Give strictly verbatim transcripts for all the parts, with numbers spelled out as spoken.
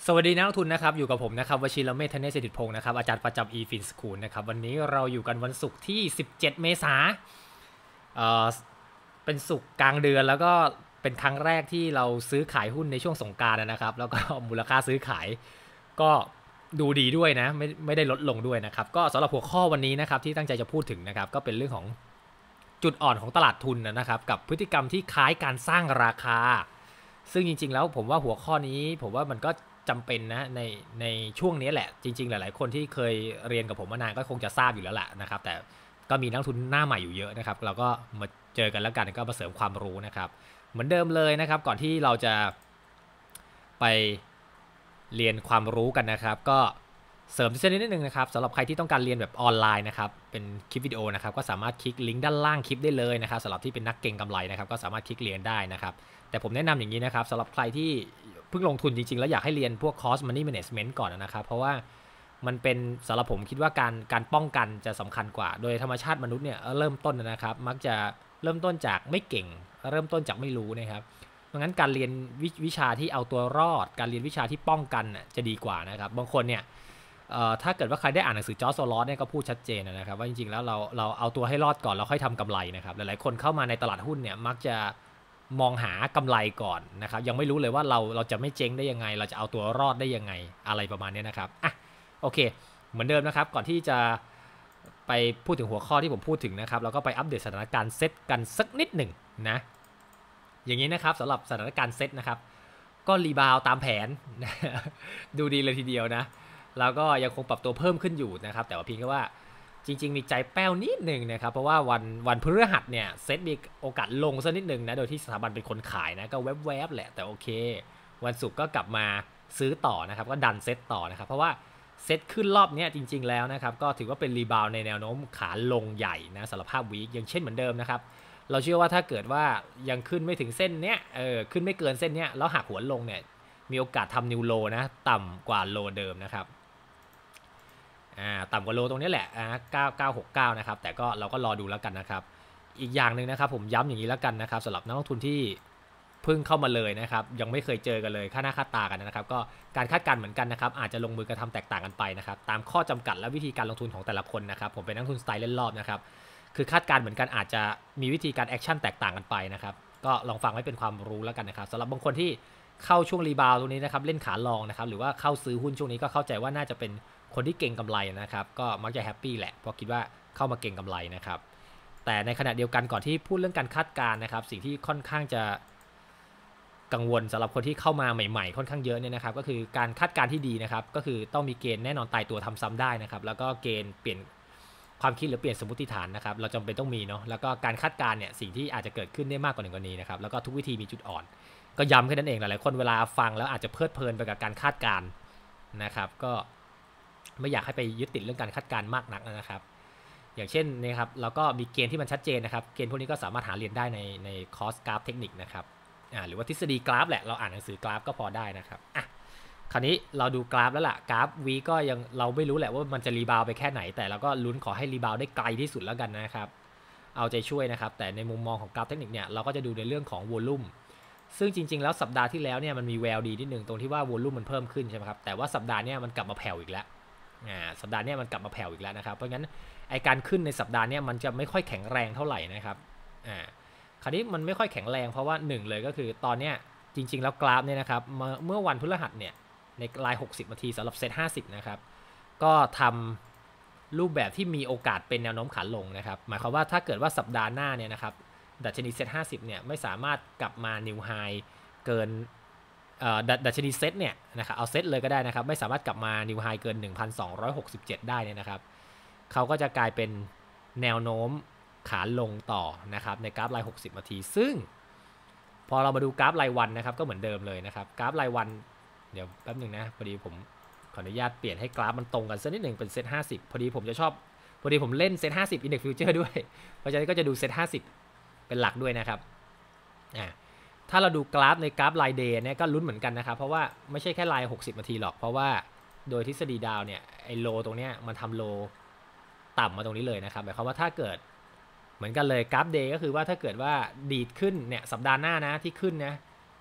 สวัสดีนักลงทุนนะครับอยู่กับผมนะครับวชิรเมธ ธเนศ เศรษฐพงศ์นะครับอาจารย์ประจำ อี ฟิน School นะครับวันนี้เราอยู่กันวันศุกร์ที่สิบเจ็ดเมษายนเอ่อเป็นศุกร์กลางเดือนแล้วก็เป็นครั้งแรกที่เราซื้อขายหุ้นในช่วงสงกรานต์นะครับแล้วก็มูลค่าซื้อขายก็ดูดีด้วยนะไม่ไม่ได้ลดลงด้วยนะครับก็สำหรับหัวข้อวันนี้นะครับที่ตั้งใจจะพูดถึงนะครับก็เป็นเรื่องของจุดอ่อนของตลาดทุนนะครับกับพฤติกรรมที่คล้ายการสร้างราคาซึ่งจริงๆแล้วผมว่าหัวข้อนี้ผมว่ามันก็จำเป็นนะในในช่วงนี้แหละจริงๆหลายๆคนที่เคยเรียนกับผมมานานก็คงจะทราบอยู่แล้วแหละนะครับแต่ก็มีนักทุนหน้าใหม่อยู่เยอะนะครับเราก็มาเจอกันแล้วกันก็มาเสริมความรู้นะครับเหมือนเดิมเลยนะครับก่อนที่เราจะไปเรียนความรู้กันนะครับก็เสริมทีนิดนึงนะครับสำหรับใครที่ต้องการเรียนแบบออนไลน์นะครับเป็นคลิปวิดีโอนะครับก็สามารถคลิกลิงก์ด้านล่างคลิปได้เลยนะครับสำหรับที่เป็นนักเก็งกำไรนะครับก็สามารถคลิกเรียนได้นะครับแต่ผมแนะนำอย่างนี้นะครับสำหรับใครที่เพิ่งลงทุนจริงๆแล้วอยากให้เรียนพวก cost money management ก่อนนะครับเพราะว่ามันเป็นสำหรับผมคิดว่าการการป้องกันจะสำคัญกว่าโดยธรรมชาติมนุษย์เนี่ยเริ่มต้นนะครับมักจะเริ่มต้นจากไม่เก่งเริ่มต้นจากไม่รู้นะครับเพราะงั้นการเรียนววิชาที่เอาตัวรอดการเรียนวิชาที่ป้องกันจะดีกว่านะครับบางคนเนี่ยถ้าเกิดว่าใครได้อ่านหนังสือจอร์จ โซลอสเนี่ยก็พูดชัดเจนนะครับว่าจริงๆแล้วเราเราเอาตัวให้รอดก่อนแล้วค่อยทำกำไรนะครับหลายๆคนเข้ามาในตลาดหุ้นเนี่ยมักจะมองหากำไรก่อนนะครับยังไม่รู้เลยว่าเราเราจะไม่เจ๊งได้ยังไงเราจะเอาตัวรอดได้ยังไงอะไรประมาณนี้นะครับอ่ะโอเคเหมือนเดิมนะครับก่อนที่จะไปพูดถึงหัวข้อที่ผมพูดถึงนะครับเราก็ไปอัปเดตสถานการณ์เซตกันสักนิดหนึ่งนะอย่างนี้นะครับสำหรับสถานการณ์เซตนะครับก็รีบาวตามแผนดูดีเลยทีเดียวนะแล้วก็ยังคงปรับตัวเพิ่มขึ้นอยู่นะครับแต่ว่าเพียงแค่ว่าจริงๆมีใจแป้วนิดหนึ่งนะครับเพราะว่าวันวันพฤหัสเนี่ยเซตมีโอกาสลงสักนิดหนึ่งนะโดยที่สถาบันเป็นคนขายนะก็แวบๆแหละแต่โอเควันศุกร์ก็กลับมาซื้อต่อนะครับก็ดันเซตต่อนะครับเพราะว่าเซตขึ้นรอบนี้จริงๆแล้วนะครับก็ถือว่าเป็นรีบาวในแนวโน้มขาลงใหญ่นะสำหรับภาพวีคยังเช่นเหมือนเดิมนะครับเราเชื่อว่าถ้าเกิดว่ายังขึ้นไม่ถึงเส้นเนี้ยเออขึ้นไม่เกินเส้นเนี้ยแล้วหักหัวลงเนี่ยมีโอกาสทำนิวโลนะต่ำกว่าโลเดิมนะครับอ่าต่ำกว่าโลตรงนี้แหละอ่าเก้า เก้า หก เก้านะครับแต่ก็เราก็รอดูแล้วกันนะครับอีกอย่างหนึ่งนะครับผมย้ำอย่างนี้แล้วกันนะครับสำหรับนักลงทุนที่เพิ่งเข้ามาเลยนะครับยังไม่เคยเจอกันเลยค่าหน้าค่าตากันนะครับก็การคาดการณ์เหมือนกันนะครับอาจจะลงมือกระทำแตกต่างกันไปนะครับตามข้อจำกัดและวิธีการลงทุนของแต่ละคนนะครับผมเป็นนักลงทุนสไตล์เล่นรอบนะครับคือคาดการณ์เหมือนกันอาจจะมีวิธีการแอคชั่นแตกต่างกันไปนะครับก็ลองฟังไว้เป็นความรู้แล้วกันนะครับสำหรับบางคนที่เข้าช่วงรีบาวตรงนี้นะครับเล่นขาลองนะครับหรือว่าเข้าซื้อหุ้นช่วงนี้ก็เข้าใจว่าน่าจะเป็นคนที่เก่งกำไรนะครับก็มักจะแฮปปี้แหละเพราะคิดว่าเข้ามาเก่งกำไรนะครับแต่ในขณะเดียวกันก่อนที่พูดเรื่องการคาดการณ์นะครับสิ่งที่ค่อนข้างจะกังวลสำหรับคนที่เข้ามาใหม่ๆค่อนข้างเยอะเนี่ยนะครับก็คือการคาดการณ์ที่ดีนะครับก็คือต้องมีเกณฑ์แน่นอนตายตัวทำซ้ำได้นะครับแล้วก็เกณฑ์เปลี่ยนความคิดหรือเปลี่ยนสมมติฐานนะครับเราจำเป็นต้องมีเนาะแล้วก็การคาดการณ์เนี่ยสิ่งที่อาจจะเกิดขึ้นได้มากกว่าหนึ่งกรณีนะครับแล้วก็ทุกวิธีมีจุดอ่อนก็ย้ำแค่นั้นเองหลายๆคนเวลาฟังแล้วอาจจะเพลิดเพลินไปกับการคาดการณ์นะครับก็ไม่อยากให้ไปยึดติดเรื่องการคาดการณ์มากนักนะครับอย่างเช่นนะครับเราก็มีเกณฑ์ที่มันชัดเจนนะครับเกณฑ์พวกนี้ก็สามารถหาเรียนได้ในในคอร์สกราฟเทคนิคนะครับอ่าหรือว่าทฤษฎีกราฟแหละเราอ่านหนังสือกราฟก็พอได้นะครับอ่ะคราวนี้เราดูกราฟแล้วล่ะกราฟวีก็ยังเราไม่รู้แหละว่ามันจะรีบาวไปแค่ไหนแต่เราก็ลุ้นขอให้รีบาวได้ไกลที่สุดแล้วกันนะครับเอาใจช่วยนะครับแต่ในมุมมองของกราฟเทคนิคเนี่ยเราก็จะดูในเรื่องของวอลุ่มซึ่งจริงๆแล้วสัปดาห์ที่แล้วเนี่ยมันมีแววดีนิดนึงตรงที่ว่าวอลุ่มมันเพิ่มขึ้นใช่ไหมครับแต่ว่าสัปดาห์นี้มันกลับมาแผ่วอีกแล้วอ่าสัปดาห์นี้มันกลับมาแผ่วอีกแล้วนะครับเพราะงั้นไอการขึ้นในสัปดาห์นี้มันจะไม่ค่อยแข็งแรงเท่าไหร่นะครับอ่าคราวนี้มันไม่ค่อยแข็งแรงเพราะว่าหนึ่งเลยก็คือตอนเนี้ยจริงๆแล้วกราฟเนี่ยนะครับเมื่อวันพฤหัสเนี่ยในรายหกสิบนาทีสำหรับเซ็ตห้าสิบนะครับก็ทำรูปแบบที่มีโอกาสเป็นแนวโน้มขาลงนะครับหมายความว่าถ้าเกิดว่าสัปดาห์หน้าเนี่ยนะครับดัชนีเซ็ตห้าสิบเนี่ยไม่สามารถกลับมานิวไฮเกินดัชนีเซ็ตเนี่ยนะครับเอาเซ็ตเลยก็ได้นะครับไม่สามารถกลับมานิวไฮเกิน หนึ่งพันสองร้อยหกสิบเจ็ด ได้เนี่ยนะครับเขาก็จะกลายเป็นแนวโน้มขาลงต่อนะครับในกราฟรายหกสิบนาทีซึ่งพอเรามาดูกราฟรายวันนะครับก็เหมือนเดิมเลยนะครับกราฟรายวันเดี๋ยวแป๊บหนึ่งนะพอดีผมขออนุญาตเปลี่ยนให้กราฟมันตรงกันสักนิดหนึ่งเป็นเซ็ตห้าสิบพอดีผมจะชอบพอดีผมเล่นเซ็ตห้าสิบ Index Future ด้วยเพราะฉะนั้นก็จะดูเซ็ตห้าสิบเป็นหลักด้วยนะครับอ่าถ้าเราดูกราฟในกราฟรายเดย์เนี่ยก็ลุ้นเหมือนกันนะครับเพราะว่าไม่ใช่แค่รายหกสิบนาทีหรอกเพราะว่าโดยทฤษฎีดาวเนี่ยไอ้โลตรงเนี้ยมันทำโลต่ำมาตรงนี้เลยนะครับหมายความว่าถ้าเกิดเหมือนกันเลยกราฟเดย์ก็คือว่าถ้าเกิดว่าดีดขึ้นเนี่ยสัปดาห์หน้านะที่ขึ้นนะ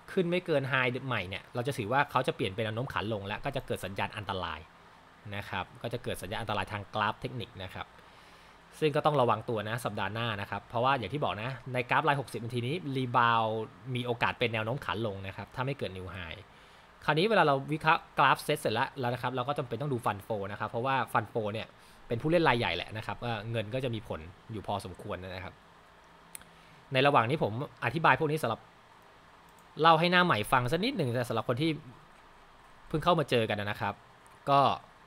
ขึ้นไม่เกินไฮใหม่เนี่ยเราจะถือว่าเขาจะเปลี่ยนเป็นแนวโน้มขาลงแล้วก็จะเกิดสัญญาณอันตรายนะครับก็จะเกิดสัญญาณอันตรายทางกราฟเทคนิคนะครับซึ่งก็ต้องระวังตัวนะสัปดาห์หน้านะครับเพราะว่าอย่างที่บอกนะในกราฟรายหกสิบนาทีนี้รีบาวมีโอกาสเป็นแนวโน้มขาลงนะครับถ้าไม่เกิดนิวไฮคราวนี้เวลาเราวิเคราะห์กราฟเซตเสร็จแล้วแล้วนะครับเราก็จำเป็นต้องดูฟันโฟนะครับเพราะว่าฟันโฟเนี่ยเป็นผู้เล่นรายใหญ่แหละนะครับว่าเงินก็จะมีผลอยู่พอสมควรนะครับในระหว่างนี้ผมอธิบายพวกนี้สำหรับเล่าให้หน้าใหม่ฟังสักนิดหนึ่งแต่สำหรับคนที่เพิ่งเข้ามาเจอกันนะครับก็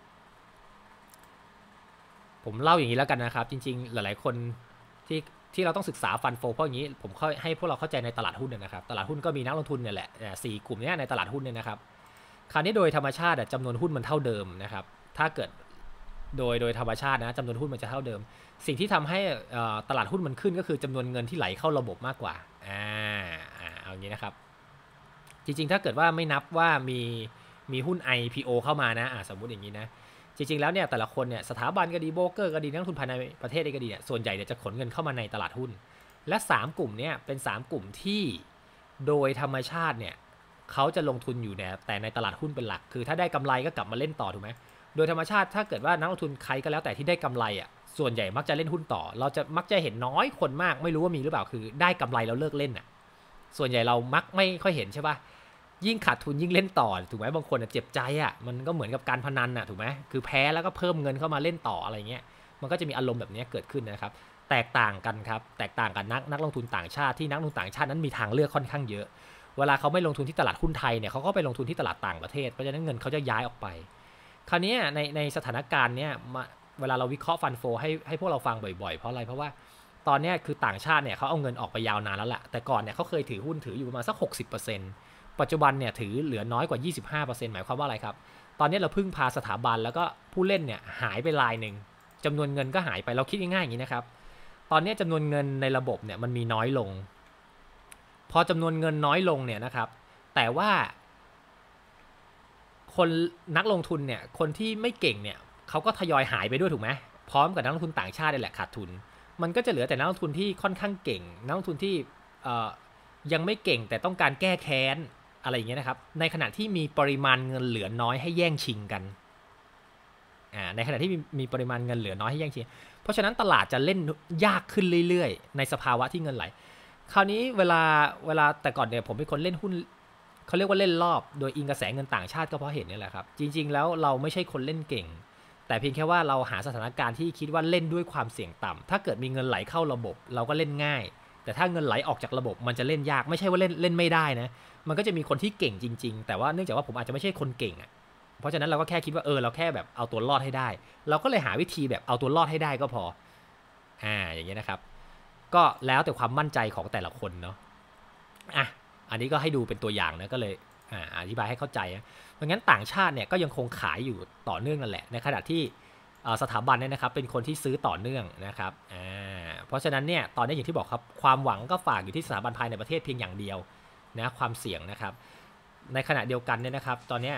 ผมเล่าอย่างนี้แล้วกันนะครับจริงๆหลายๆคนที่ที่เราต้องศึกษาฟันโฟเพราะอย่างนี้ผมค่อยให้พวกเราเข้าใจในตลาดหุ้นนะครับตลาดหุ้นก็มีนักลงทุนเนี่ยแหละสี่กลุ่มนี้ในตลาดหุ้นเนี่ยนะครับคราวนี้โดยธรรมชาติจำนวนหุ้นมันเท่าเดิมนะครับถ้าเกิดโดยโดยธรรมชาตินะจำนวนหุ้นมันจะเท่าเดิมสิ่งที่ทำให้ตลาดหุ้นมันขึ้นก็คือจำนวนเงินที่ไหลเข้าระบบมากกว่าอ่าเอาอย่างนี้นะครับจริงๆถ้าเกิดว่าไม่นับว่ามีมีหุ้น ไอ พี โอ เข้ามานะสมมุติอย่างนี้นะจริงๆแล้วเนี่ยแต่ละคนเนี่ยสถาบันก็ดีโบรกเกอร์ก็ดีนักลงทุนภายในประเทศก็ดีเนี่ยส่วนใหญ่เนี่ยจะขนเงินเข้ามาในตลาดหุ้นและสามกลุ่มเนี่ยเป็นสามกลุ่มที่โดยธรรมชาติเนี่ยเขาจะลงทุนอยู่เนี่ยแต่ในตลาดหุ้นเป็นหลักคือถ้าได้กำไรก็กลับมาเล่นต่อถูกไหมโดยธรรมชาติถ้าเกิดว่านักลงทุนใครก็แล้วแต่ที่ได้กำไรอ่ะส่วนใหญ่มักจะเล่นหุ้นต่อเราจะมักจะเห็นน้อยคนมากไม่รู้ว่ามีหรือเปล่าคือได้กำไรแล้วเลิกเล่นอ่ะส่วนใหญ่เรามักไม่ค่อยเห็นใช่ป่ะยิ่งขาดทุนยิ่งเล่นต่อถูกไหมบางคนเจ็บใจอ่ะมันก็เหมือนกับการพนันอ่ะถูกไหมคือแพ้แล้วก็เพิ่มเงินเข้ามาเล่นต่ออะไรเงี้ยมันก็จะมีอารมณ์แบบนี้เกิดขึ้นนะครับแตกต่างกันครับแตกต่างกันนักนักลงทุนต่างชาติที่นักลงทุนต่างชาตินั้นมีทางเลือกค่อนข้างเยอะเวลาเขาไม่ลงทุนที่ตลาดหุ้นไทยเนี่ยเขาก็ไปลงทุนที่ตลาดต่างประเทศเพราะฉะนั้นเงินเขาจะย้ายออกไปคราวนี้ในในสถานการณ์เนี้ยเวลาเราวิเคราะห์ฟันโฟให้ให้พวกเราฟังบ่อยๆเพราะอะไรเพราะว่าตอนนี้คือต่างชาติเนี่ยเขาเอาเงินออกไปยาวนานแล้วแหละแต่ก่อนเนี่ยเขาเคยถือหุ้นถืออยู่ประมาณสัก หกสิบเปอร์เซ็นต์ ปัจจุบันเนี่ยถือเหลือน้อยกว่า ยี่สิบห้าเปอร์เซ็นต์ หมายความว่าอะไรครับตอนนี้เราพึ่งพาสถาบันแล้วก็ผู้เล่นเนี่ยหายไปรายหนึ่งจำนวนเงินก็หายไปเราคิดง่ายๆอย่างนี้นะครับตอนนี้จำนวนเงินในระบบเนี่ยมันมีน้อยลงพอจำนวนเงินน้อยลงเนี่ยนะครับแต่ว่าคนนักลงทุนเนี่ยคนที่ไม่เก่งเนี่ยเขาก็ทยอยหายไปด้วยถูกไหมพร้อมกับนักลงทุนต่างชาตินี่แหละขาดทุนมันก็จะเหลือแต่นักลงทุนที่ค่อนข้างเก่งนักลงทุนที่ยังไม่เก่งแต่ต้องการแก้แค้นอะไรอย่างเงี้ยนะครับในขณะที่มีปริมาณเงินเหลือน้อยให้แย่งชิงกันอ่าในขณะที่มีมีปริมาณเงินเหลือน้อยให้แย่งชิงเพราะฉะนั้นตลาดจะเล่นยากขึ้นเรื่อยๆในสภาวะที่เงินไหลคราวนี้เวลาเวลาแต่ก่อนเนี่ยผมเป็นคนเล่นหุ้นเขาเรียกว่าเล่นรอบโดยอิงกระแสเงินต่างชาติก็เพราะเห็นนี่แหละครับจริงๆแล้วเราไม่ใช่คนเล่นเก่งแต่เพียงแค่ว่าเราหาสถานการณ์ที่คิดว่าเล่นด้วยความเสี่ยงต่ำถ้าเกิดมีเงินไหลเข้าระบบเราก็เล่นง่ายแต่ถ้าเงินไหลออกจากระบบมันจะเล่นยากไม่ใช่ว่าเล่นเล่นไม่ได้นะมันก็จะมีคนที่เก่งจริงๆแต่ว่าเนื่องจากว่าผมอาจจะไม่ใช่คนเก่งอ่ะเพราะฉะนั้นเราก็แค่คิดว่าเออเราแค่แบบเอาตัวรอดให้ได้เราก็เลยหาวิธีแบบเอาตัวรอดให้ได้ก็พออ่าอย่างเงี้ยนะครับก็แล้วแต่ความมั่นใจของแต่ละคนเนาะอ่ะอันนี้ก็ให้ดูเป็นตัวอย่างนะก็เลยอ่าอธิบายให้เข้าใจนะเพราะงั้นต่างชาติเนี่ยก็ยังคงขายอยู่ต่อเนื่องนั่นแหละในขณะที่สถาบันเนี่ยนะครับเป็นคนที่ซื้อต่อเนื่องนะครับอ่าเพราะฉะนั้นเนี่ยตอนนี้อย่างที่บอกครับความหวังก็ฝากอยู่ที่สถาบันภายในประเทศเพียงอย่างเดียวนะความเสี่ยงนะครับในขณะเดียวกันเนี่ยนะครับตอนนี้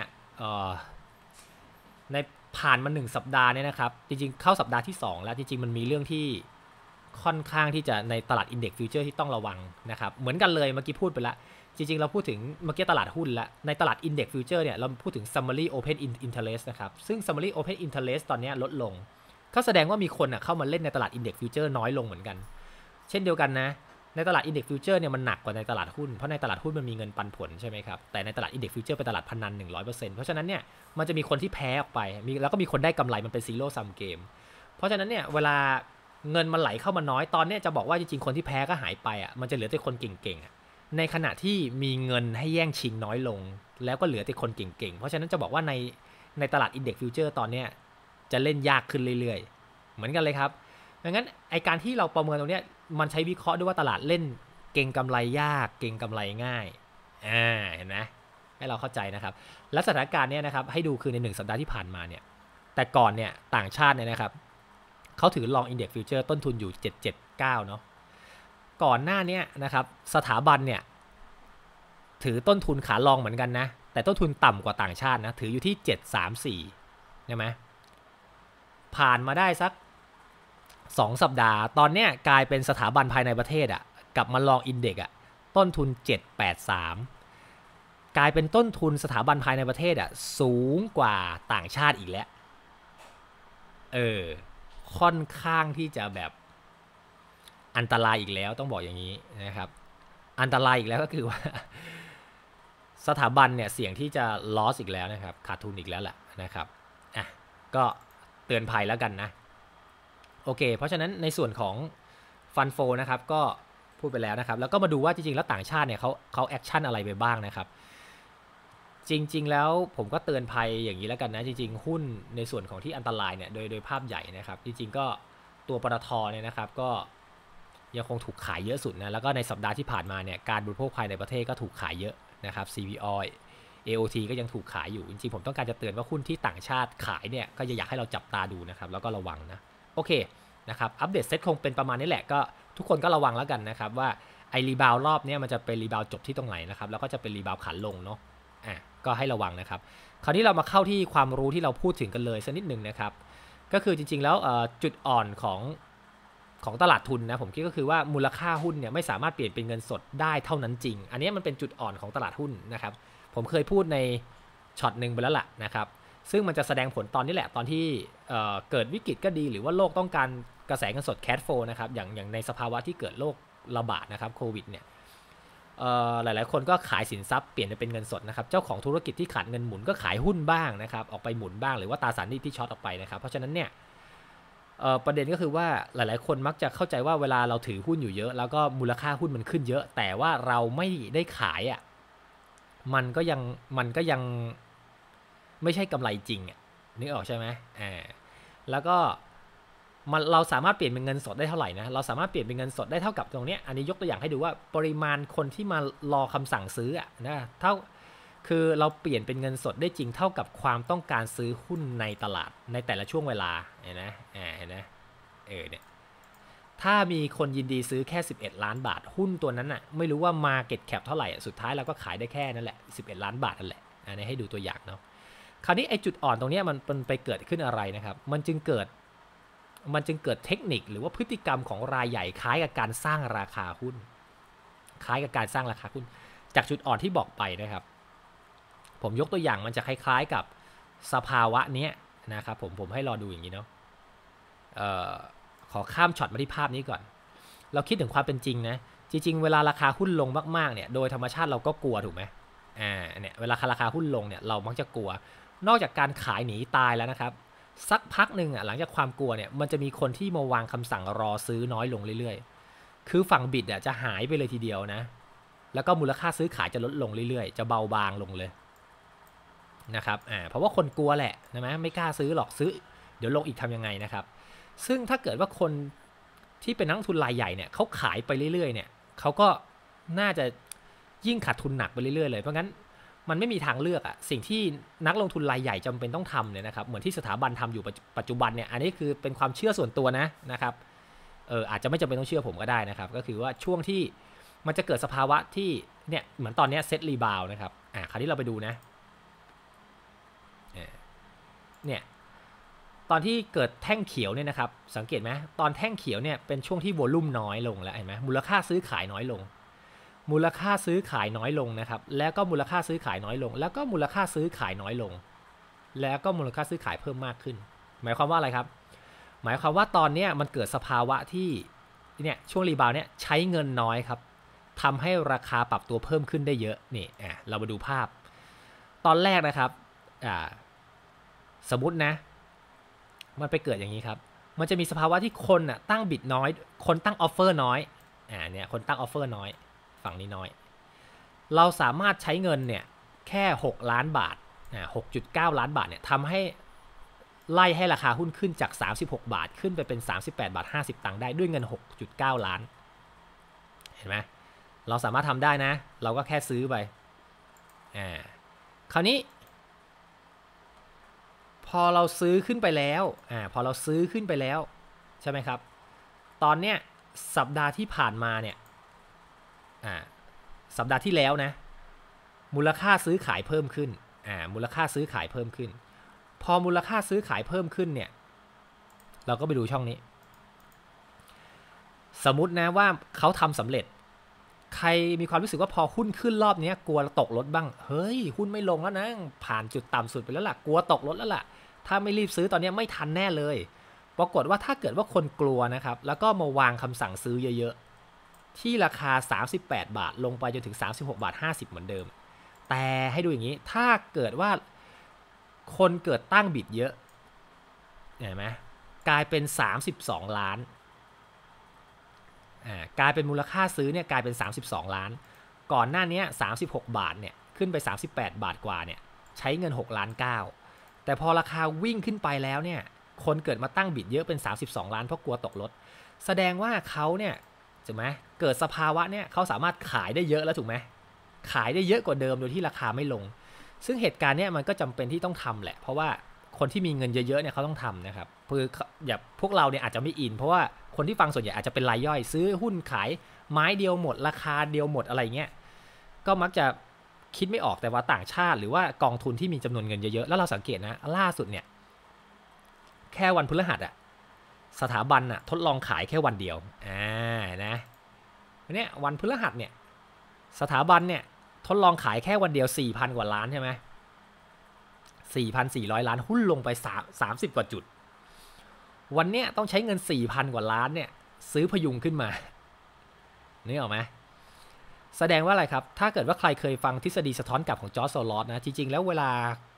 ในผ่านมาหนึ่งสัปดาห์เนี่ยนะครับจริงๆเข้าสัปดาห์ที่สองแล้วจริงๆมันมีเรื่องที่ค่อนข้างที่จะในตลาด Index Future ที่ต้องระวังนะครับเหมือนกันเลยเมื่อกี้พูดไปแล้วจริงๆเราพูดถึงเมื่อกี้ตลาดหุ้นแล้วในตลาด Index Future เนี่ยเราพูดถึง Summary Open Interest นะครับซึ่ง Summary Open Interest ตอนนี้ลดลงก็แสดงว่ามีคนเข้ามาเล่นในตลาด Index Future น้อยลงเหมือนกันเช่นเดียวกันนะในตลาด Index Future เนี่ยมันหนักกว่าในตลาดหุ้นเพราะในตลาดหุ้นมันมีเงินปันผลใช่ไหมครับแต่ในตลาด Index Future เป็นตลาดพนัน หนึ่งร้อยเปอร์เซ็นต์ เพราะฉะนั้นเนี่ยมันจะมีคนที่แพ้ออกไปมีแล้วก็มีคนได้กำไรมันเป็น Zero Sum Game เพราะฉะนั้นเนี่ยเวลาเงินมันไหลเข้ามาน้อยตอนนี้จะบอกว่าจริงๆคนที่แพ้ก็หายไปอ่ะมันจะเหลือแต่คนเก่งๆในขณะที่มีเงินให้แย่งชิงน้อยลงแล้วก็เหลือแต่คนเก่งๆเพราะฉะนั้นจะบอกว่าในในตลาด Index Future ตอนนี้จะเล่นยากขึ้นเรื่อยๆเหมือนกันเลยครับดังนั้นไอการที่เราประเมินตรงนี้มันใช้วิเคราะห์ด้วยว่าตลาดเล่นเก่งกำไรยากเก่งกำไรง่ายอ่าเห็นไหมให้เราเข้าใจนะครับและสถานการณ์นี้นะครับให้ดูคือในหนึ่งสัปดาห์ที่ผ่านมาเนี่ยแต่ก่อนเนี่ยต่างชาติเนี่ยนะครับเขาถือ Long Index Future ต้นทุนอยู่เจ็ดร้อยเจ็ดสิบเก้าเนาะก่อนหน้านี้นะครับสถาบันเนี่ยถือต้นทุนขาลองเหมือนกันนะแต่ต้นทุนต่ำกว่าต่างชาตินะถืออยู่ที่เจ็ดร้อยสามสิบสี่ใช่ไหมผ่านมาได้สักสองสัปดาห์ตอนเนี้ยกลายเป็นสถาบันภายในประเทศอ่ะกับมาลองอินเด็กซ์อ่ะต้นทุนเจ็ดร้อยแปดสิบสามกลายเป็นต้นทุนสถาบันภายในประเทศอ่ะสูงกว่าต่างชาติอีกแล้วเออค่อนข้างที่จะแบบอันตรายอีกแล้วต้องบอกอย่างนี้นะครับอันตรายอีกแล้วก็คือว่าสถาบันเนี่ยเสี่ยงที่จะ loss อีกแล้วนะครับขาดทุนอีกแล้วแหละนะครับอ่ะก็เตือนภัยแล้วกันนะโอเคเพราะฉะนั้นในส่วนของฟันโฟนะครับก็พูดไปแล้วนะครับแล้วก็มาดูว่าจริงๆแล้วต่างชาติเนี่ยเขาเขาแอคชั่นอะไรไปบ้างนะครับจริงๆแล้วผมก็เตือนภัยอย่างนี้แล้วกันนะจริงๆหุ้นในส่วนของที่อันตรายเนี่ยโดยโดยภาพใหญ่นะครับจริงๆก็ตัวปตทเนี่ยนะครับก็ยังคงถูกขายเยอะสุดนะแล้วก็ในสัปดาห์ที่ผ่านมาเนี่ยการบริโภคภายในประเทศก็ถูกขายเยอะนะครับ ซี พี โอ เอ โอ ที ก็ยังถูกขายอยู่จริงๆผมต้องการจะเตือนว่าหุ้นที่ต่างชาติขายเนี่ยก็อยากให้เราจับตาดูนะครับแล้วก็ระวังนะโอเคนะครับอัปเดตเซ็ตคงเป็นประมาณนี้แหละก็ทุกคนก็ระวังแล้วกันนะครับว่าไอรีบาวรอบนี้มันจะเป็นรีบาวจบที่ตรงไหนนะครับแล้วก็จะเป็นรีบาวขันลงเนาะอ่ะก็ให้ระวังนะครับคราวนี้เรามาเข้าที่ความรู้ที่เราพูดถึงกันเลยสักนิดหนึ่งนะครับก็คือจริงๆแล้วจุดอ่อนของของตลาดทุนนะผมคิดก็คือว่ามูลค่าหุ้นเนี่ยไม่สามารถเปลี่ยนเป็นเงินสดได้เท่านั้นจริงอันนี้มันเป็นจุดอ่อนของตลาดหุ้นนะครับผมเคยพูดในช็อตหนึ่งไปแล้วล่ะนะครับซึ่งมันจะแสดงผลตอนนี้แหละตอนที่เอ่อเกิดวิกฤตก็ดีหรือว่าโลกต้องการกระแสเงินสดแคชโฟลนะครับอย่างอย่างในสภาวะที่เกิดโรคระบาดนะครับโควิดเนี่ยหลายๆคนก็ขายสินทรัพย์เปลี่ยนไปเป็นเงินสดนะครับเจ้าของธุรกิจที่ขาดเงินหมุนก็ขายหุ้นบ้างนะครับออกไปหมุนบ้างหรือว่าตราสารหนี้ที่ช็อตออกไปนะครับเพราะฉะนั้นเนี่ยประเด็นก็คือว่าหลายๆคนมักจะเข้าใจว่าเวลาเราถือหุ้นอยู่เยอะแล้วก็มูลค่าหุ้นมันขึ้นเยอะแต่ว่าเราไม่ได้ขายอ่ะมันก็ยังมันก็ยังไม่ใช่กำไรจริงอ่ะนึกออกใช่ไหมอ่าแล้วก็มันเราสามารถเปลี่ยนเป็นเงินสดได้เท่าไหร่นะเราสามารถเปลี่ยนเป็นเงินสดได้เท่ากับตรงนี้อันนี้ยกตัวอย่างให้ดูว่าปริมาณคนที่มารอคำสั่งซื้ออ่ะนะเท่าคือเราเปลี่ยนเป็นเงินสดได้จริงเท่ากับความต้องการซื้อหุ้นในตลาดในแต่ละช่วงเวลาเห็นไหมอ่าเห็นไหมเออเนี่ยถ้ามีคนยินดีซื้อแค่สิบเอ็ดล้านบาทหุ้นตัวนั้นน่ะไม่รู้ว่า market cap เท่าไหร่สุดท้ายเราก็ขายได้แค่นั่นแหละสิบเอ็ดล้านบาทนั่นแหละอันนี้ให้ดูตัวอย่างเนาะคราวนี้ไอ้จุดอ่อนตรงนี้มันเป็นไปเกิดขึ้นอะไรนะครับมันจึงเกิดมันจึงเกิดเทคนิคหรือว่าพฤติกรรมของรายใหญ่คล้ายกับการสร้างราคาหุ้นคล้ายกับการสร้างราคาหุ้นจากจุดอ่อนที่บอกไปนะครับผมยกตัวอย่างมันจะคล้ายๆกับสภาวะนี้นะครับผมผมให้รอดูอย่างนี้เนาะเอ่อขอข้ามช็อตมาที่ภาพนี้ก่อนเราคิดถึงความเป็นจริงนะจริงๆเวลาราคาหุ้นลงมากๆเนี่ยโดยธรรมชาติเราก็กลัวถูกไหมอ่าเนี่ยเวลาราคาหุ้นลงเนี่ยเรามักจะกลัวนอกจากการขายหนีตายแล้วนะครับสักพักหนึ่งอ่ะหลังจากความกลัวเนี่ยมันจะมีคนที่มาวางคำสั่งรอซื้อน้อยลงเรื่อยๆคือฝั่งบิดอ่ะจะหายไปเลยทีเดียวนะแล้วก็มูลค่าซื้อขายจะลดลงเรื่อยๆจะเบาบางลงเลยนะครับอ่าเพราะว่าคนกลัวแหละนะไหมไม่กล้าซื้อหรอกซื้อเดี๋ยวลงอีกทำยังไงนะครับซึ่งถ้าเกิดว่าคนที่เป็นนักลงทุนรายใหญ่เนี่ยเขาขายไปเรื่อยๆเนี่ยเขาก็น่าจะยิ่งขาดทุนหนักไปเรื่อยๆเลยเพราะงั้นมันไม่มีทางเลือกอะสิ่งที่นักลงทุนรายใหญ่จำเป็นต้องทำเนี่ยนะครับเหมือนที่สถาบันทำอยู่ปัจจุบันเนี่ยอันนี้คือเป็นความเชื่อส่วนตัวนะนะครับเอออาจจะไม่จำเป็นต้องเชื่อผมก็ได้นะครับก็คือว่าช่วงที่มันจะเกิดสภาวะที่เนี่ยเหมือนตอนนี้เซตรีบาวนะครับอ่าคราวนี้เราไปดูนะเนี่ยตอนที่เกิดแท่งเขียวเนี่ยนะครับสังเกตไหมตอนแท่งเขียวเนี่ยเป็นช่วงที่วอลุ่มน้อยลงแล้วเห็นไหมมูลค่าซื้อขายน้อยลงมูลค่าซื้อขายน้อยลงนะครับแล้วก็มูลค่าซื้อขายน้อยลงแล้วก็มูลค่าซื้อขายน้อยลงแล้วก็มูลค่าซื้อขายเพิ่มมากขึ้นหมายความว่าอะไรครับหมายความว่าตอนนี้มันเกิดสภาวะที่เนี่ยช่วงรีบาวเนี่ยใช้เงินน้อยครับทำให้ราคาปรับตัวเพิ่มขึ้นได้เยอะนี่อ่ะเรามาดูภาพตอนแรกนะครับอ่าสมมตินะมันไปเกิดอย่างนี้ครับมันจะมีสภาวะที่คนอ่ะตั้งบิดน้อยคนตั้งออฟเฟอร์น้อยอ่าเนี่ยคนตั้งออฟเฟอร์น้อยฝั่งนี้น้อยเราสามารถใช้เงินเนี่ยแค่หกล้านบาทอ่า หกจุดเก้า ล้านบาทเนี่ยทำให้ไล่ให้ราคาหุ้นขึ้นจากสามสิบหกบาทขึ้นไปเป็นสามสิบแปดบาทห้าสิบตังค์ได้ด้วยเงิน หกจุดเก้า ล้านเห็นไหมเราสามารถทำได้นะเราก็แค่ซื้อไปอ่าคราวนี้พอเราซื้อขึ้นไปแล้วอ่าพอเราซื้อขึ้นไปแล้วใช่ไหมครับตอนเนี้ยสัปดาห์ที่ผ่านมาเนี่ยอ่าสัปดาห์ที่แล้วนะมูลค่าซื้อขายเพิ่มขึ้นอ่ามูลค่าซื้อขายเพิ่มขึ้นพอมูลค่าซื้อขายเพิ่มขึ้นเนี่ยเราก็ไปดูช่องนี้สมมุตินะว่าเขาทำสำเร็จใครมีความรู้สึกว่าพอหุ้นขึ้นรอบนี้กลัวตกรถบ้างเฮ้ยหุ้นไม่ลงแล้วนะผ่านจุดต่ำสุดไปแล้วล่ะกลัวตกรถแล้วล่ะถ้าไม่รีบซื้อตอนนี้ไม่ทันแน่เลยปรากฏว่าถ้าเกิดว่าคนกลัวนะครับแล้วก็มาวางคำสั่งซื้อเยอะๆที่ราคาสามสิบแปดบาทลงไปจนถึงสามสิบหกบาทห้าสิบเหมือนเดิมแต่ให้ดูอย่างนี้ถ้าเกิดว่าคนเกิดตั้งบิดเยอะเห็นไหมกลายเป็นสามสิบสองล้านอ่ากลายเป็นมูลค่าซื้อเนี่ยกลายเป็นสามสิบสองล้านก่อนหน้านี้สามสิบหกบาทเนี่ยขึ้นไปสามสิบแปดบาทกว่าเนี่ยใช้เงินหกล้านเก้าแต่พอราคาวิ่งขึ้นไปแล้วเนี่ยคนเกิดมาตั้งบิดเยอะเป็นสามสิบสองล้านเพราะกลัวตกรถแสดงว่าเขาเนี่ยถูกไหมเกิดสภาวะเนี่ยเขาสามารถขายได้เยอะแล้วถูกไหมขายได้เยอะกว่าเดิมโดยที่ราคาไม่ลงซึ่งเหตุการณ์เนี่ยมันก็จำเป็นที่ต้องทำแหละเพราะว่าคนที่มีเงินเยอะๆเนี่ยเขาต้องทำนะครับคืออย่าพวกเราเนี่ยอาจจะไม่อินเพราะว่าคนที่ฟังส่วนใหญ่อาจจะเป็นรายย่อยซื้อหุ้นขายไม้เดียวหมดราคาเดียวหมดอะไรเงี้ยก็มักจะคิดไม่ออกแต่ว่าต่างชาติหรือว่ากองทุนที่มีจำนวนเงินเยอะๆแล้วเราสังเกตนะล่าสุดเนี่ยแค่วันพฤหัสอะสถาบันอะทดลองขายแค่วันเดียวอ่านะเนี่ยวันพฤหัสเนี่ยสถาบันเนี่ยทดลองขายแค่วันเดียว สี่พัน กว่าล้านใช่ไหมสี่พันสี่ร้อย ล้านหุ้นลงไปสามสิบกว่าจุดวันเนี้ยต้องใช้เงิน สี่พัน กว่าล้านเนี่ยซื้อพยุงขึ้นมานี่ออกไหมแสดงว่าอะไรครับถ้าเกิดว่าใครเคยฟังทฤษฎีสะท้อนกลับของจอร์จ โซลอสนะจริงๆแล้วเวลา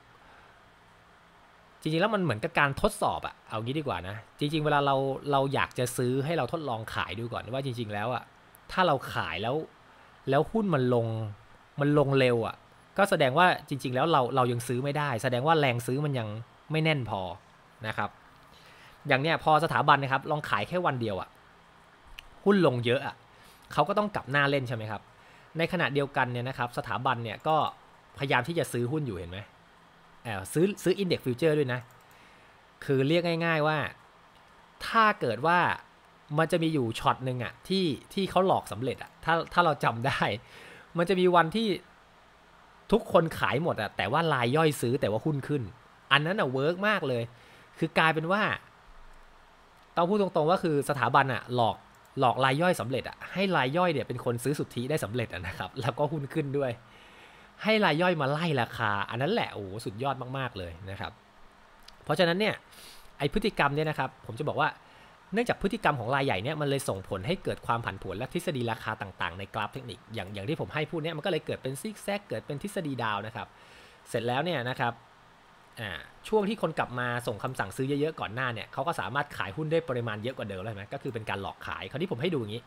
จริงๆแล้วมันเหมือนกับการทดสอบอะเอางี้ดีกว่านะจริงๆเวลาเราเราอยากจะซื้อให้เราทดลองขายดูก่อนว่าจริงๆแล้วอะถ้าเราขายแล้วแล้วหุ้นมันลงมันลงเร็วอะก็แสดงว่าจริงๆแล้วเราเรายังซื้อไม่ได้แสดงว่าแรงซื้อมันยังไม่แน่นพอนะครับอย่างเนี้ยพอสถาบันนะครับลองขายแค่วันเดียวอะหุ้นลงเยอะอะเขาก็ต้องกลับหน้าเล่นใช่ไหมครับในขณะเดียวกันเนี่ยนะครับสถาบันเนี่ยก็พยายามที่จะซื้อหุ้นอยู่เห็นไหมแอบซื้อซื้อ Index Future ด้วยนะคือเรียกง่ายๆว่าถ้าเกิดว่ามันจะมีอยู่ช็อตหนึ่งอะที่ที่เขาหลอกสำเร็จอะถ้าถ้าเราจำได้มันจะมีวันที่ทุกคนขายหมดอะแต่ว่ารายย่อยซื้อแต่ว่าหุ้นขึ้นอันนั้นอะเวิร์กมากเลยคือกลายเป็นว่าต้องพูดตรงๆว่าคือสถาบันอะหลอกหลอกรายย่อยสำเร็จอะให้รายย่อยเนี่ยเป็นคนซื้อสุทธิได้สำเร็จนะครับแล้วก็หุ้นขึ้นด้วยให้รายย่อยมาไล่ราคาอันนั้นแหละโอ้สุดยอดมากๆเลยนะครับเพราะฉะนั้นเนี่ยไอพฤติกรรมเนี่ยนะครับผมจะบอกว่าเนื่องจากพฤติกรรมของรายใหญ่เนี่ยมันเลยส่งผลให้เกิดความผันผวนและทฤษฎีราคาต่างๆในกราฟเทคนิคอย่างอย่างที่ผมให้พูดเนี่ยมันก็เลยเกิดเป็นซิกแซกเกิดเป็นทฤษฎีดาวนะครับเสร็จแล้วเนี่ยนะครับช่วงที่คนกลับมาส่งคำสั่งซื้อเยอะๆก่อนหน้าเนี่ยเขาก็สามารถขายหุ้นได้ปริมาณเยอะกว่าเดิมเลยไหมก็คือเป็นการหลอกขายคราวนี้ผมให้ดูอย่างนี้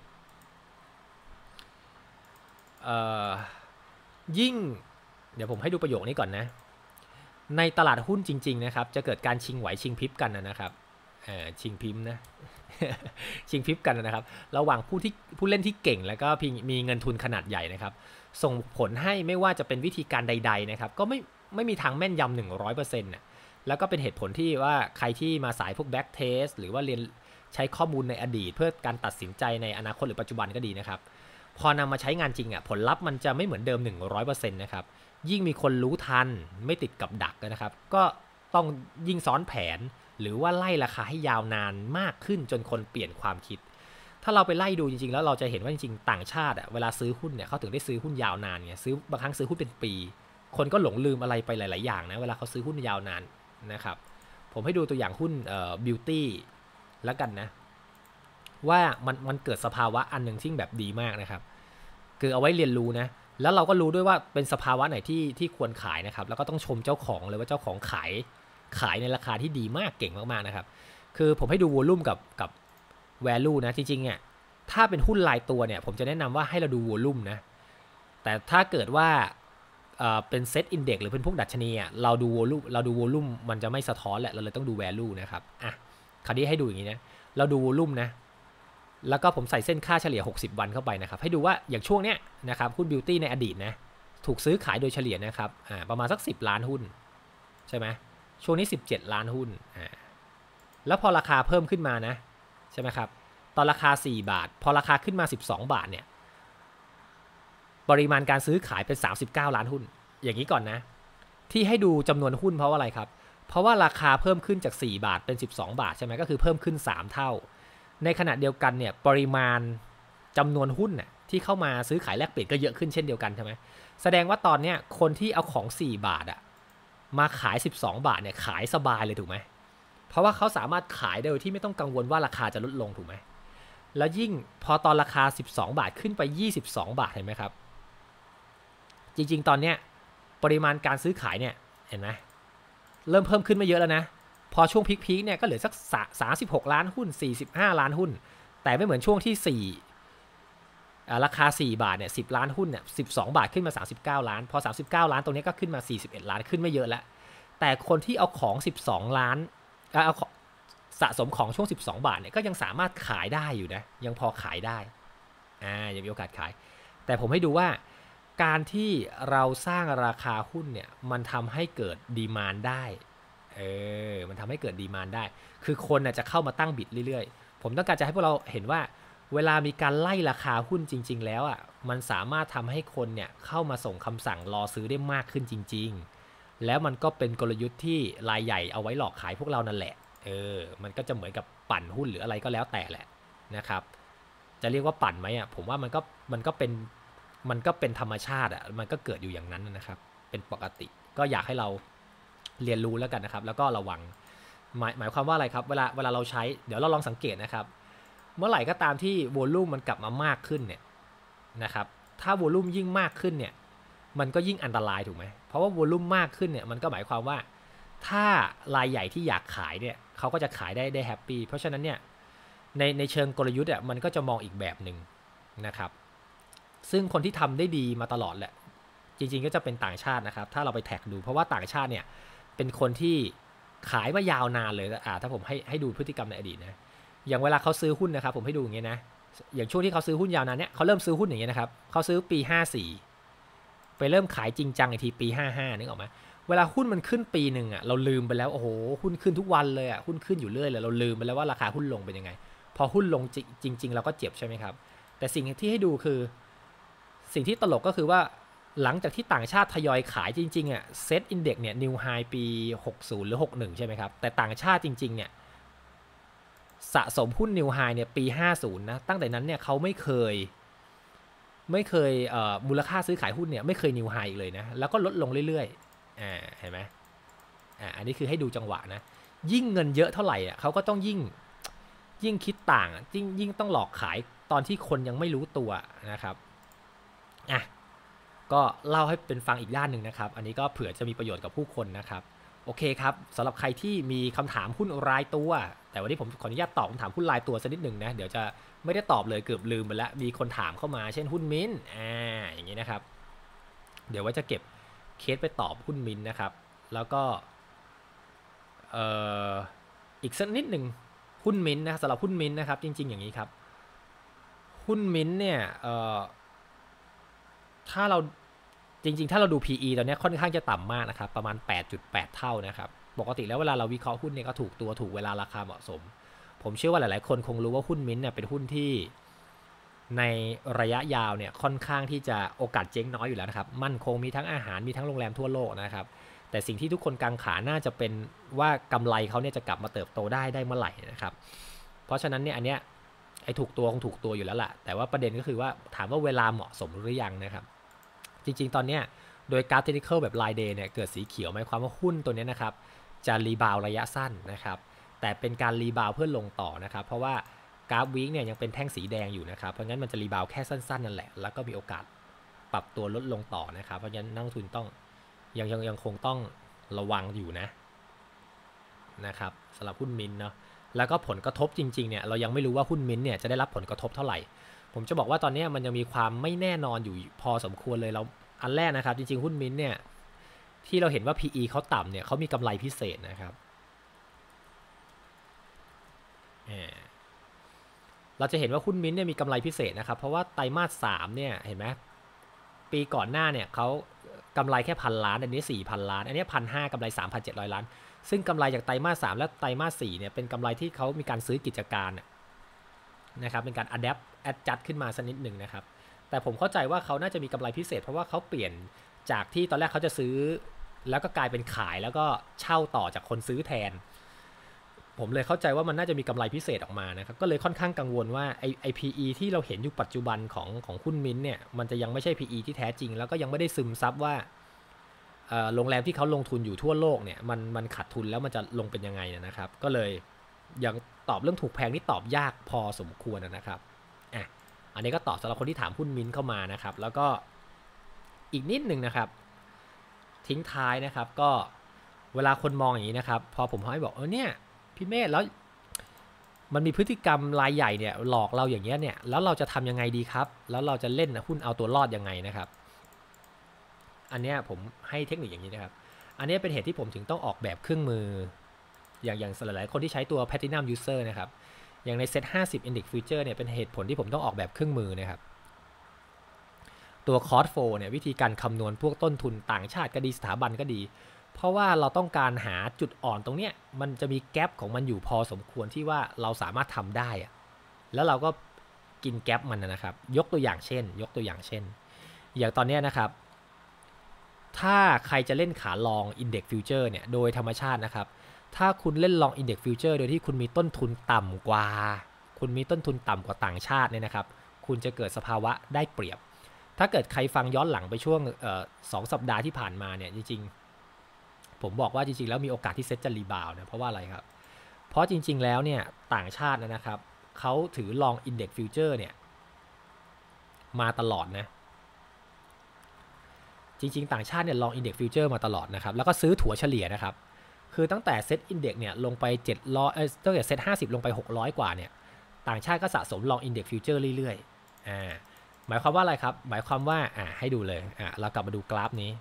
ยิ่งเดี๋ยวผมให้ดูประโยคนี้ก่อนนะในตลาดหุ้นจริงๆนะครับจะเกิดการชิงไหวชิงพริบกันนะครับชิงพิมพ์นะ ชิงพริบกันนะครับระหว่างผู้ที่ผู้เล่นที่เก่งแล้วก็มีเงินทุนขนาดใหญ่นะครับส่งผลให้ไม่ว่าจะเป็นวิธีการใดๆนะครับก็ไม่ไม่มีทางแม่นยำ หนึ่งร้อยเปอร์เซ็นต์ น่ะแล้วก็เป็นเหตุผลที่ว่าใครที่มาสายพวก back test หรือว่าเรียนใช้ข้อมูลในอดีตเพื่อการตัดสินใจในอนาคตหรือปัจจุบันก็ดีนะครับพอนำมาใช้งานจริงอ่ะผลลัพธ์มันจะไม่เหมือนเดิม หนึ่งร้อยเปอร์เซ็นต์ นะครับยิ่งมีคนรู้ทันไม่ติดกับดักนะครับก็ต้องยิ่งซ้อนแผนหรือว่าไล่ราคาให้ยาวนานมากขึ้นจนคนเปลี่ยนความคิดถ้าเราไปไล่ดูจริงๆแล้วเราจะเห็นว่าจริงๆต่างชาติอ่ะเวลาซื้อหุ้นเนี่ยเขาถึงได้ซื้อหุ้นยาวนานไงซื้อบางครั้งซื้อหุ้นเป็นปีคนก็หลงลืมอะไรไปหลายๆอย่างนะเวลาเขาซื้อหุ้นยาวนานนะครับผมให้ดูตัวอย่างหุ้นเอ่อ Beauty แล้วกันนะว่ามันมันเกิดสภาวะอันหนึ่งที่แบบดีมากนะครับคือเอาไว้เรียนรู้นะแล้วเราก็รู้ด้วยว่าเป็นสภาวะไหนที่ที่ควรขายนะครับแล้วก็ต้องชมเจ้าของเลยว่าเจ้าของขายขายในราคาที่ดีมากเก่งมากๆนะครับคือผมให้ดูวอลุ่มกับกับ value นะจริงๆเนี่ยถ้าเป็นหุ้นรายตัวเนี่ยผมจะแนะนำว่าให้เราดูวอลุ่มนะแต่ถ้าเกิดว่าเป็นเซตอินเด็กซ์หรือเป็นพวกดัชนีอ่ะเราดูวอลุ่มเราดูวอลุ่มมันจะไม่สะท้อนแหละเราเลยต้องดู value นะครับอ่ะคราวนี้ให้ดูอย่างนี้นะเราดูวอลุ่มนะแล้วก็ผมใส่เส้นค่าเฉลี่ยหกสิบวันเข้าไปนะครับให้ดูว่าอย่างช่วงเนี้ยนะครับหุ้น Beauty ในอดีตนะถูกซื้อขายโดยเฉลี่ยนะครับอ่าประมาณสักสิบล้านหุ้นใช่ไหมช่วงนี้สิบเจ็ดล้านหุ้นอ่าแล้วพอราคาเพิ่มขึ้นมานะใช่ไหมครับตอนราคาสี่บาทพอราคาขึ้นมาสิบสองบาทเนี่ยปริมาณการซื้อขายเป็นสามสิบเก้าล้านหุ้นอย่างนี้ก่อนนะที่ให้ดูจำนวนหุ้นเพราะว่าอะไรครับเพราะว่าราคาเพิ่มขึ้นจากสี่บาทเป็นสิบสองบาทใช่ไหมก็คือเพิ่มขึ้นสามเท่าในขณะเดียวกันเนี่ยปริมาณจำนวนหุ้นน่ะที่เข้ามาซื้อขายแลกเปลี่ยนก็เยอะขึ้นเช่นเดียวกันใช่ไหมแสดงว่าตอนเนี้ยคนที่เอาของสี่บาทอะมาขายสิบสองบาทเนี่ยขายสบายเลยถูกไหมเพราะว่าเขาสามารถขายโดยที่ไม่ต้องกังวลว่าราคาจะลดลงถูกไหมแล้วยิ่งพอตอนราคาสิบสองบาทขึ้นไปยี่สิบสองบาทเห็นไหมครับจริงๆตอนเนี้ยปริมาณการซื้อขายเนี่ยเห็นไหมเริ่มเพิ่มขึ้นมาเยอะแล้วนะพอช่วงพีคๆเนี่ยก็เหลือสักสามสิบหกล้านหุ้นสี่สิบห้าล้านหุ้นแต่ไม่เหมือนช่วงที่สี่ราคาสี่บาทเนี่ยสิบล้านหุ้นเนี่ยสิบสองบาทขึ้นมาสามสิบเก้าล้านพอสามสิบเก้าล้านตรงนี้ก็ขึ้นมาสี่สิบเอ็ดล้านขึ้นไม่เยอะแล้วแต่คนที่เอาของสิบสองล้านเอาสะสมของช่วงสิบสองบาทเนี่ยก็ยังสามารถขายได้อยู่นะยังพอขายได้อ่ายังมีโอกาสขายแต่ผมให้ดูว่าการที่เราสร้างราคาหุ้นเนี่ยมันทำให้เกิดดีมานด์ได้เออมันทำให้เกิดดีมานด์ได้คือคนจะเข้ามาตั้งบิดเรื่อยๆผมต้องการจะให้พวกเราเห็นว่าเวลามีการไล่ราคาหุ้นจริงๆแล้วอ่ะมันสามารถทำให้คนเนี่ยเข้ามาส่งคำสั่งรอซื้อได้มากขึ้นจริงๆแล้วมันก็เป็นกลยุทธ์ที่รายใหญ่เอาไว้หลอกขายพวกเรานั่นแหละเออมันก็จะเหมือนกับปั่นหุ้นหรืออะไรก็แล้วแต่แหละนะครับจะเรียกว่าปั่นไหมอ่ะผมว่ามันก็มันก็เป็นมันก็เป็นธรรมชาติอ่ะมันก็เกิดอยู่อย่างนั้นนะครับเป็นปกติก็อยากให้เราเรียนรู้แล้วกันนะครับแล้วก็ระวังหมายหมายความว่าอะไรครับเวลาเวลาเราใช้เดี๋ยวเราลองสังเกตนะครับเมื่อไหร่ก็ตามที่วอลลุ่มมันกลับมามากขึ้นเนี่ยนะครับถ้าวอลลุ่มยิ่งมากขึ้นเนี่ยมันก็ยิ่งอันตรายถูกไหมเพราะว่าวอลลุ่มมากขึ้นเนี่ยมันก็หมายความว่าถ้ารายใหญ่ที่อยากขายเนี่ยเขาก็จะขายได้ได้แฮปปี้เพราะฉะนั้นเนี่ยในในเชิงกลยุทธ์อ่ะมันก็จะมองอีกแบบหนึ่งนะครับซึ่งคนที่ทำได้ดีมาตลอดแหละจริงๆก็จะเป็นต่างชาตินะครับถ้าเราไปแท็กดูเพราะว่าต่างชาติเนี่ยเป็นคนที่ขายมายาวนานเลยอ่าถ้าผมให้ให้ดูพฤติกรรมในอดีตนะอย่างเวลาเขาซื้อหุ้นนะครับผมให้ดูอย่างเงี้ยนะอย่างช่วงที่เขาซื้อหุ้นยาวนานเนี่ยเขาเริ่มซื้อหุ้นอย่างเงี้ยนะครับเขาซื้อปีห้าสี่ไปเริ่มขายจริงจังอีกทีปีห้าห้านึกออกไหมเวลาหุ้นมันขึ้นปีหนึ่งอ่ะเราลืมไปแล้วโอ้โหหุ้นขึ้นทุกวันเลยอ่ะหุ้นขึ้นอยู่เรื่อยเลยเราลืมไปแล้วว่าราคาหุ้นลงเป็นยังไงพอหุ้นลงจริงๆเราก็เจ็บใช่ไหมครับแต่สิ่งที่ให้ดูคือสิ่งที่ตลกก็คือว่าหลังจากที่ต่างชาติทยอยขายจริงๆอ่ะเซ็ตอินเด็กซ์เนี่ยนิวไฮปีหกสิบหรือหกสิบเอ็ดใช่ไหมครับแต่ต่างชาติจริงๆเนี่ยสะสมหุ้นนิวไฮเนี่ยปีห้าสิบนะตั้งแต่นั้นเนี่ยเขาไม่เคยไม่เคยเอ่อมูลค่าซื้อขายหุ้นเนี่ยไม่เคยนิวไฮอีกเลยนะแล้วก็ลดลงเรื่อยๆอ่าเห็นไหมอ่าอันนี้คือให้ดูจังหวะนะยิ่งเงินเยอะเท่าไหร่อ่ะเขาก็ต้องยิ่งยิ่งคิดต่างยิ่งยิ่งต้องหลอกขายตอนที่คนยังไม่รู้ตัวนะครับอ่ะก็เล่าให้เป็นฟังอีกด้านหนึ่งนะครับอันนี้ก็เผื่อจะมีประโยชน์กับผู้คนนะครับโอเคครับสำหรับใครที่มีคำถามหุ้นรายตัวแต่วันนี้ผมขออนุญาตตอบคำถามหุ้นรายตัวสักนิดหนึ่งนะเดี๋ยวจะไม่ได้ตอบเลยเกือบลืมไปแล้วมีคนถามเข้ามาเช่นหุ้นมิ้นอ่าอย่างนี้นะครับเดี๋ยวว่าจะเก็บเคสไปตอบหุ้นมิ้นนะครับแล้วก็เอ่ออีกสักนิดหนึ่งหุ้นมิ้นนะสำหรับหุ้นมิ้นนะครับจริงๆอย่างนี้ครับหุ้นมิ้นเนี่ยเอ่อถ้าเราจริงๆถ้าเราดู พี อี ตอนนี้ค่อนข้างจะต่ำมากนะครับประมาณ แปดจุดแปด เท่านะครับปกติแล้วเวลาเราวิเคราะห์หุ้นเนี่ยก็ถูกตัวถูกเวลาราคาเหมาะสมผมเชื่อว่าหลายๆคนคงรู้ว่าหุ้นมิ้นเนี่ยเป็นหุ้นที่ในระยะยาวเนี่ยค่อนข้างที่จะโอกาสเจ๊งน้อยอยู่แล้วนะครับมั่นคงมีทั้งอาหารมีทั้งโรงแรมทั่วโลกนะครับแต่สิ่งที่ทุกคนกังขาน่าจะเป็นว่ากำไรเขาเนี่ยจะกลับมาเติบโตได้ได้เมื่อไหร่นะครับเพราะฉะนั้นเนี่ยอันเนี้ยไอ้ถูกตัวคงถูกตัวอยู่แล้วล่ะแต่ว่าประเด็นก็คือว่าถามว่าเวลาเหมาะสมหรือยังนะครับจริงๆตอนเนี้ยโดยกราฟเทคนิคอลแบบรายเดย์เนี่ยเกิดสีเขียวหมายความว่าหุ้นตัวนี้นะครับจะรีบาวระยะสั้นนะครับแต่เป็นการรีบาวเพื่อลงต่อนะครับเพราะว่ากราฟวีคเนี่ยยังเป็นแท่งสีแดงอยู่นะครับเพราะงั้นมันจะรีบาวแค่สั้นๆนั่นแหละแล้วก็มีโอกาสปรับตัวลดลงต่อนะครับเพราะงั้นนักลงทุนต้องยังยังยังคงต้องระวังอยู่นะนะครับสำหรับหุ้นมินเนาะแล้วก็ผลกระทบจริงๆเนี่ยเรายังไม่รู้ว่าหุ้นมินเนี่ยจะได้รับผลกระทบเท่าไหร่ผมจะบอกว่าตอนนี้มันยังมีความไม่แน่นอนอยู่พอสมควรเลยเราอันแรกนะครับจริงๆหุ้นมินเนี่ยที่เราเห็นว่า พี อี เขาต่ำเนี่ยเขามีกำไรพิเศษนะครับเราจะเห็นว่าหุ้นมินเนี่ยมีกำไรพิเศษนะครับเพราะว่าไตรมาสสามเนี่ยเห็นไหมปีก่อนหน้าเนี่ยเขากำไรแค่พันล้านอันนี้สี่พันล้านอันนี้พันห้ากำไรสามพันเจ็ดร้อยล้านซึ่งกำไรจากไตรมาสสามและไตรมาสสี่เนี่ยเป็นกำไรที่เขามีการซื้อกิจการนะครับเป็นการ adapt adjust ขึ้นมาสักนิดหนึ่งนะครับแต่ผมเข้าใจว่าเขาน่าจะมีกำไรพิเศษเพราะว่าเขาเปลี่ยนจากที่ตอนแรกเขาจะซื้อแล้วก็กลายเป็นขายแล้วก็เช่าต่อจากคนซื้อแทนผมเลยเข้าใจว่ามันน่าจะมีกำไรพิเศษออกมานะครับก็เลยค่อนข้างกังวลว่าไอไอ พี อี ที่เราเห็นอยู่ปัจจุบันของของหุ้นมิ้นเนี่ยมันจะยังไม่ใช่ พี อี ที่แท้จริงแล้วก็ยังไม่ได้ซึมซับว่าโรงแรมที่เขาลงทุนอยู่ทั่วโลกเนี่ยมันมันขาดทุนแล้วมันจะลงเป็นยังไงนะครับก็เลยยังตอบเรื่องถูกแพงนี่ตอบยากพอสมควรนะครับอ่ะอันนี้ก็ตอบสำหรับคนที่ถามหุ้นมิ้นเข้ามานะครับแล้วก็อีกนิดนึงนะครับทิ้งท้ายนะครับก็เวลาคนมองอย่างนี้นะครับพอผมให้บอกเออเนี่ยพี่เมธแล้วมันมีพฤติกรรมรายใหญ่เนี่ยหลอกเราอย่างเงี้ยเนี่ยแล้วเราจะทำยังไงดีครับแล้วเราจะเล่นหุ้นเอาตัวรอดยังไงนะครับอันนี้ผมให้เทคนิคอย่างนี้นะครับอันนี้เป็นเหตุที่ผมถึงต้องออกแบบเครื่องมืออย่างอย่างหลายๆคนที่ใช้ตัว Platinum User นะครับอย่างใน เซ็ต ห้าสิบ Index Future เนี่ยเป็นเหตุผลที่ผมต้องออกแบบเครื่องมือนะครับตัว Cost Flow เนี่ยวิธีการคำนวณพวกต้นทุนต่างชาติก็ดีสถาบันก็ดีเพราะว่าเราต้องการหาจุดอ่อนตรงเนี้ยมันจะมีแกลบของมันอยู่พอสมควรที่ว่าเราสามารถทำได้อะแล้วเราก็กินแกลบมันนะครับยกตัวอย่างเช่นยกตัวอย่างเช่นอย่างตอนนี้นะครับถ้าใครจะเล่นขาลอง Index Future เนี่ยโดยธรรมชาตินะครับถ้าคุณเล่นลอง Index Future โดยที่คุณมีต้นทุนต่ำกว่าคุณมีต้นทุนต่ำกว่าต่างชาติเนี่ยนะครับคุณจะเกิดสภาวะได้เปรียบถ้าเกิดใครฟังย้อนหลังไปช่วงสองสัปดาห์ที่ผ่านมาเนี่ยจริงๆผมบอกว่าจริงๆแล้วมีโอกาสที่เซ็ตจะรีบาวนะเพราะว่าอะไรครับเพราะจริงๆแล้วเนี่ยต่างชาตินะครับเขาถือลอง Index Future เนี่ยมาตลอดนะจริงๆต่างชาติเนี่ยลอง Index Future มาตลอดนะครับแล้วก็ซื้อถั่วเฉลี่ยนะครับคือตั้งแต่เซ็ต Index เนี่ยลงไปเจ็ดร้อยเอ้ยตั้งแต่เซ็ตห้าสิบลงไปหกร้อยกว่าเนี่ยต่างชาติก็สะสมลอง Index Future เรื่อยๆอ่าหมายความว่าอะไรครับหมายความว่าอ่าให้ดูเลยอ่าเรากลับมาดูกราฟนี้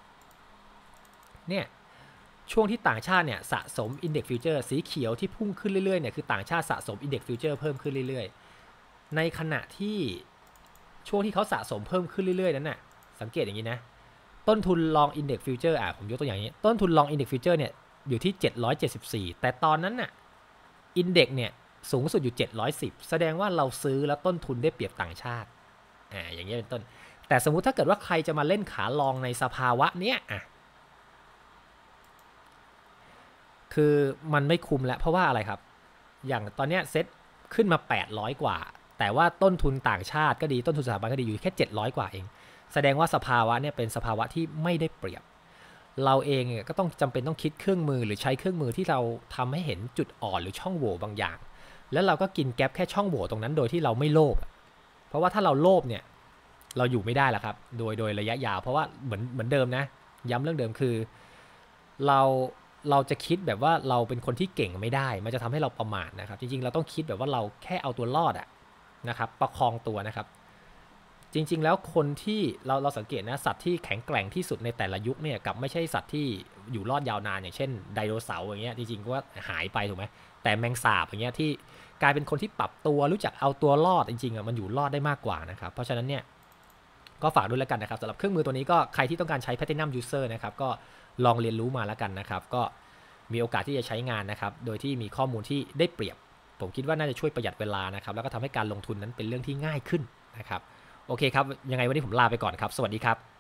เนี่ยช่วงที่ต่างชาติเนี่ยสะสม Index Future สีเขียวที่พุ่งขึ้นเรื่อยๆเนี่ยคือต่างชาติสะสม Index Future เพิ่มขึ้นเรื่อยๆในขณะที่ช่วงที่เขาสะสมเพิ่มขึ้นเรื่อยๆนั้นน่ะสังเกตอย่างนี้นะต้นทุน Long Index Future อ่ะผมยกตัวอย่างนี้ต้นทุน Long Index Future เนี่ยอยู่ที่เจ็ดร้อยเจ็ดสิบสี่แต่ตอนนั้นน่ะ Index เนี่ยสูงสุดอยู่เจ็ดร้อยสิบแสดงว่าเราซื้อแล้วต้นทุนได้เปรียบต่างชาติอ่าอย่างเงี้ยเป็นต้นแต่สมมุติถ้าเกิดว่าใครจะมาเล่นขาลองในสภาวะเนี้ยอ่ะคือมันไม่คุ้มแล้วเพราะว่าอะไรครับอย่างตอนเนี้ยเซ็ตขึ้นมาแปดร้อยกว่าแต่ว่าต้นทุนต่างชาติก็ดีต้นทุนสถาบันก็ดีอยู่แค่เจ็ดร้อยกว่าเองแสดงว่าสภาวะเนี่ยเป็นสภาวะที่ไม่ได้เปรียบเราเองก็ต้องจำเป็นต้องคิดเครื่องมือหรือใช้เครื่องมือที่เราทำให้เห็นจุดอ่อนหรือช่องโหว่บางอย่างแล้วเราก็กินแก๊ปแค่ช่องโหว่ตรงนั้นโดยที่เราไม่โลภเพราะว่าถ้าเราโลภเนี่ยเราอยู่ไม่ได้แล้วครับโดยโดยระยะยาวเพราะว่าเหมือนเหมือนเดิมนะย้ำเรื่องเดิมคือเราเราจะคิดแบบว่าเราเป็นคนที่เก่งไม่ได้มันจะทำให้เราประมาทนะครับจริงๆเราต้องคิดแบบว่าเราแค่เอาตัวรอดอะนะครับประคองตัวนะครับจริงๆแล้วคนที่เราเราสังเกตนะสัตว์ที่แข็งแกร่งที่สุดในแต่ละยุคเนี่ยกับไม่ใช่สัตว์ที่อยู่รอดยาวนานอย่างเช่นไดโนเสาร์อย่างเงี้ยจริงๆก็หายไปถูกไหมแต่แมงสาบอย่างเงี้ยที่กลายเป็นคนที่ปรับตัวรู้จักเอาตัวรอดจริงๆอ่ะมันอยู่รอดได้มากกว่านะครับเพราะฉะนั้นเนี่ยก็ฝากด้วยแล้วกันนะครับสำหรับเครื่องมือตัวนี้ก็ใครที่ต้องการใช้ Platinum User นะครับก็ลองเรียนรู้มาแล้วกันนะครับก็มีโอกาสที่จะใช้งานนะครับโดยที่มีข้อมูลที่ได้เปรียบผมคิดว่าน่าจะช่วยประหยัดเวลานะครับแล้วก็ทำให้การลงทุนนั้นเป็นเรื่องที่ง่ายขึ้นนะครับโอเคครับยังไงวันนี้ผมลาไปก่อนครับสวัสดีครับ